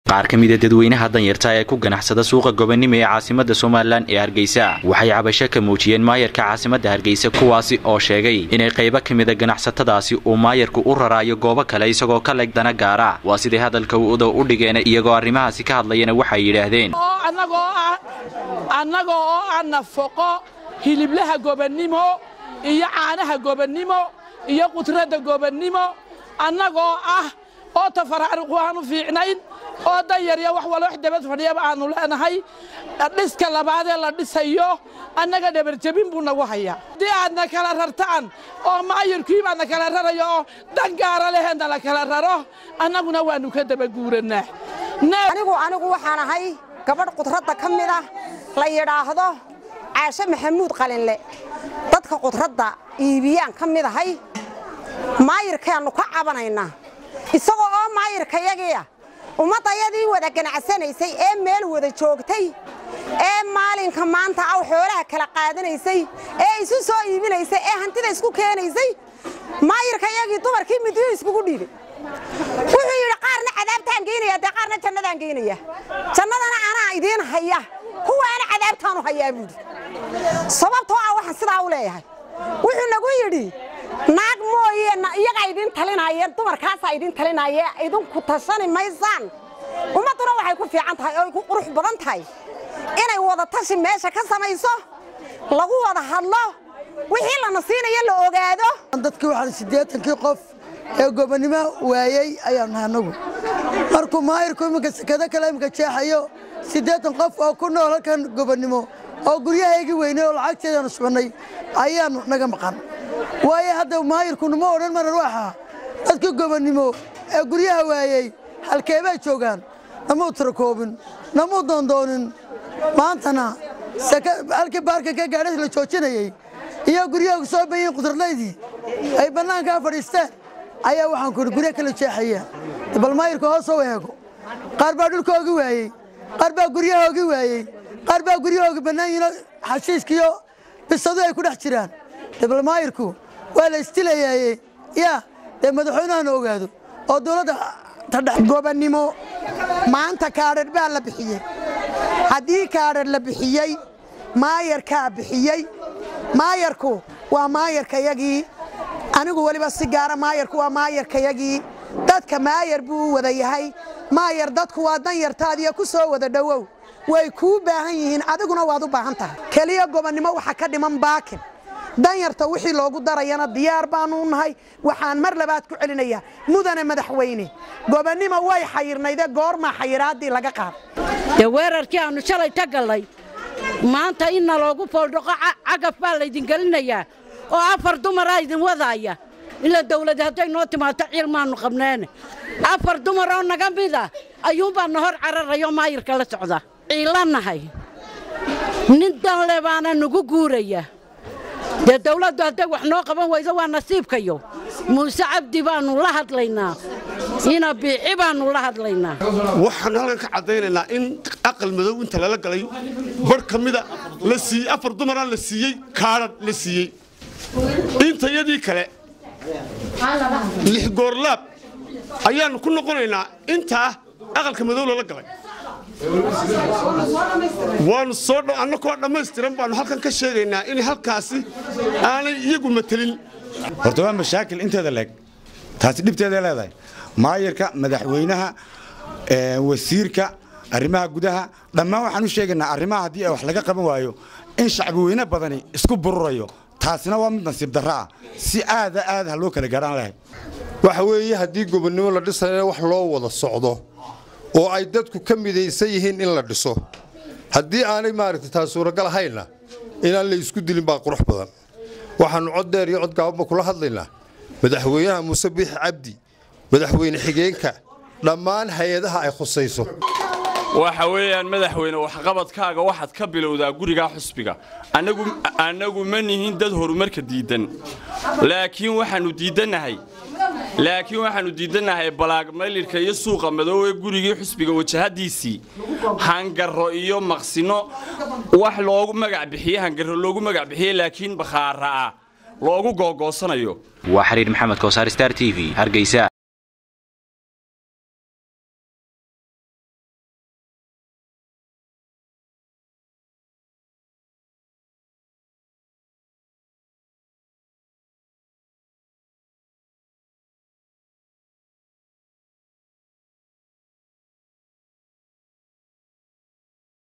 qaar kamid ah dadweynaha danyarta ee ku ganacsada suuqa Gobanimo ee caasimadda Soomaaliland ee Hargeysa waxay cabasho ka muujiyeen maayarka caasimadda Hargeysa kuwaasi oo sheegay inay qayb kamid ah ganacsatadaasi uu maayarku u raraayo goobo kale isagoo ka leegdana gaara waa sidii hadalka uu u dhigeen iyagoo arrimahaasi ka hadlayna waxay yiraahdeen annagoo nafaqo hiliblaha Gobanimo iyo caanaha Gobanimo iyo qudrada Gobanimo annagoo oo tafaraaruq waanu fiicnayn oo dayariya wax wala wax dabad fadhiyaba aanu leenahay dhiska labaad ee la dhisayo annaga dhabar jabin buu nagu hayaa hadii aadna kala rartaan oo maayirkii baadna kala rarayo dan gaara leheena la kala raro annaguna waanu ka daba guuranaa anigu waxaan ahay gabadh qudrada kamid ah la yiraahdo Caasha Maxamuud Qalinle dadka qudrada iibiyaan kamid ahay maayirkaanu ka cabanaynaa isagoo oo maayirkayagiya umadayadii wada ganacsanaysay ee meel wada joogtay ee maalinka maanta aw xoolaha kala qaadanaysay ee isu soo iibinaysay ee hantida isku keenaysay maayirkayagii dumarkii midiyo iskugu dhiibay wuxuu yiri qaarna cadaabtaan geynaya qaarna jannadaan geynaya jannadana ana idin haya kuwaana cadaabtaan u hayaa buudi sababtoo ah waxaan sidaa u leeyahay wuxuu nagu yiri naag mooyee iyaga idin talinayeen dumarkaas idin talinayeen idinku tashan maysaan umaduna waxay ku fiican tahay oo ku qurux badan tahay inay wada tashi meesha ka samayso lagu wada hadlo wixii la nasiinayo la ogaado dadkii waxaan 80 qof ee Gobanimo waayay ayaan anagu markuu maayirku imika sakada kale imika jeexayo 80 qof oo ku nool halkan Gobanimo oo guryaheegi weynay oo lacagteedana subanay ayaan naga maqan waaye hadda maayirku ma oran marar waxa dadka Gobanimo ee guryaha waayay halkeebay joogan ama tirakoobin nama doondoonin maantana halkii baarka ka gaaray la joojinayay iyo guryaha soo bayeen qudradleydii ay banaanka fadhiisteen ayaa waxaan ku guryaha kala jeexayeen bal maayirku hoos soo eego qaar baa dhulkooga waayay qaar baa guryahooga waayay qaar baa guryahooga banaanyiina xashiiskiyo bisadu ay ku dhex jiraan bal maayirku waa la istilayay ya madaxweynaha ogaado oo dawladda Gobanimo maanta kaadhar baa la bixiyay hadii kaadhar la bixiyay maayarka bixiyay maayarku waa maayarkayagii anigu waliba si gaar ah maayarku waa maayarkayagii dadka maayar buu wada yahay maayar dadku waa dan yartaadiya ku soo wada dhawow way ku baahan yihiin adiguna waad u baahan tahay kaliya Gobanimo waxa ka dhiman baakin danyarta wixii loogu darayana diyaar baanu nahay waxaan mar labaad ku celinayaa mudane madaxweyne Gobanimo way xayirnayde goorma xayiraadii laga qaad weerarkii aanu shalay tagalay maanta in loogu foldhoqo cagaf baa la idin galinayaa oo afar dumar ay idin wadaya ila dawladda haday noo timaado cilmaanu qabnaan afar dumar oo naga mid ah ayuu baan hor cararayo maayirka la socda ciilanahay nin dan lebaana nagu guuraya dawladdu haday wax noo qaban wayso waa nasiibkayo Muuse Cabdi baanu la hadlaynaa ina biixi baanu la hadlaynaa waxaan halkan ka cadeynaynaa in aqal madow inta la galay bar kamida la siiyay afar dumar la siiyay kaarad la siiyay inta yadii kale 6 goorlaab ayaan ku noqonaynaa inta aqalka madow la galay waan soo annagoo dhameystiran baan halkan ka sheegaynaa in halkaasi aanay iyagu matalin horta waa mashaakil inteeda leeg taasi dhibteeda leedahay maayirka madaxweynaha wasiirka arrimaha gudaha dhammaan waxaan u sheegaynaa arrimaha hadii wax laga qaban waayo in shacbi weyne badani isku bururayo taasina waa mid nasiib darro ah si aad loo kala gaaraan lahayd waxa weeye hadii Gobanimo la dhisayo wax loo wada socdo oo ay dadku ka midaysan yihiin in la dhiso hadii aanay maaragtay taas suuragal ahayna inaan la isku dilin baa qurux badan waxaan cod dheer iyo cod gaaban kula hadlaynaa madaxweynaha Muuse Biixi Cabdi madaxweyne xigeenka dhammaan hay'adaha ay khusayso waxa weeyaan madaxweyne wax qabadkaaga waxaad ka bilowdaa guriga xusbiga anagu ma nihin dad horumarka diidan laakiin waxaanu diidanahay balaag maylirka iyo suuqa madow ee guriga xusbiga wajahadiisii hangaro iyo maqsino wax loogu magac bixiyay hangaro loogu magac bixiyay laakiin bakhaara loogu googosanayo waa Xariir Maxamed Koosar Star TV Hargeysa.